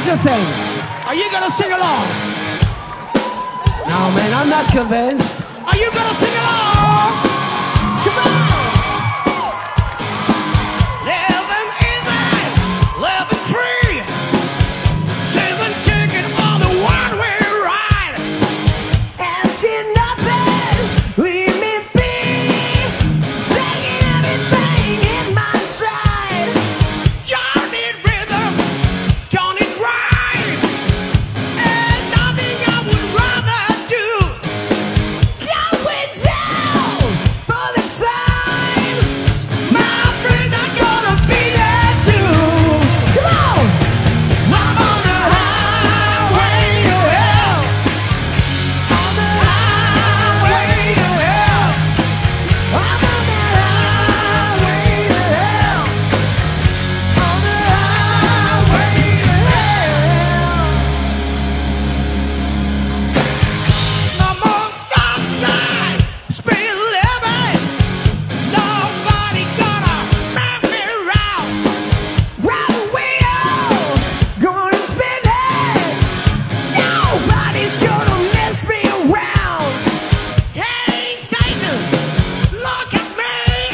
the thing. Are you gonna sing along? No, man, I'm not convinced. Are you gonna sing along? Come on! Living easy, living free, season ticket on the one-way ride. Asking nothing, leave me be. Taking everything in my stride. Don't need rhythm, don't need rhyme, and nothing I would rather do. Going down for the time. My friends are gonna be there too. Come on! I'm on the highway to hell. On the highway to hell. I'm on the highway to hell. On the highway to hell. No more stop signs, speed limit. Nobody gonna mess me around. Round the wheel, gonna spin it. Nobody's gonna mess me around. Hey, Satan, look at me.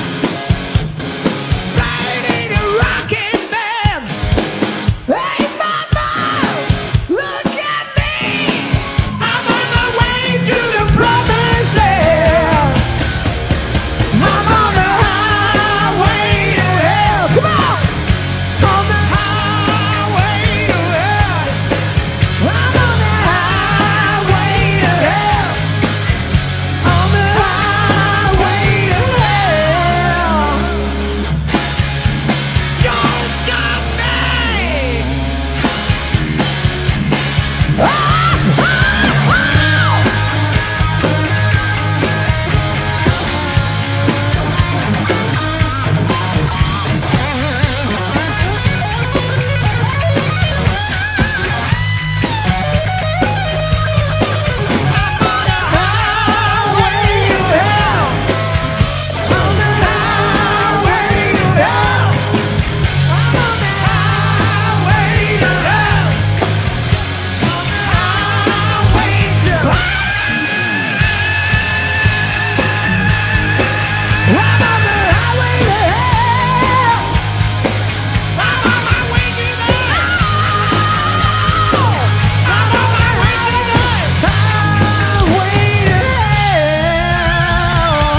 Riding a rocking band. Hey mama, look at me. I'm on the way to the promised land. I'm on the highway to hell. Come on! On the highway to hell. I'm on the highway to hell. On the highway to hell. Don't stop me. I'm on the highway to hell. On the highway to hell. I'm on the highway to hell. On the highway to hell. I'm on the highway to hell. I'm on my way to hell. I'm on my way to hell. Highway to hell.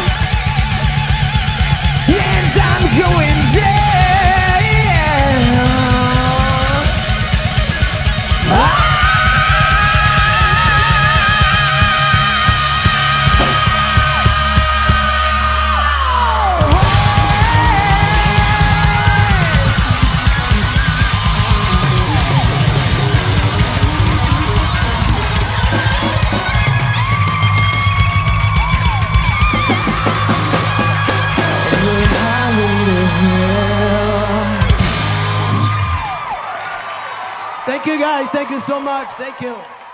Yes, I'm going Thank you guys, thank you so much, thank you.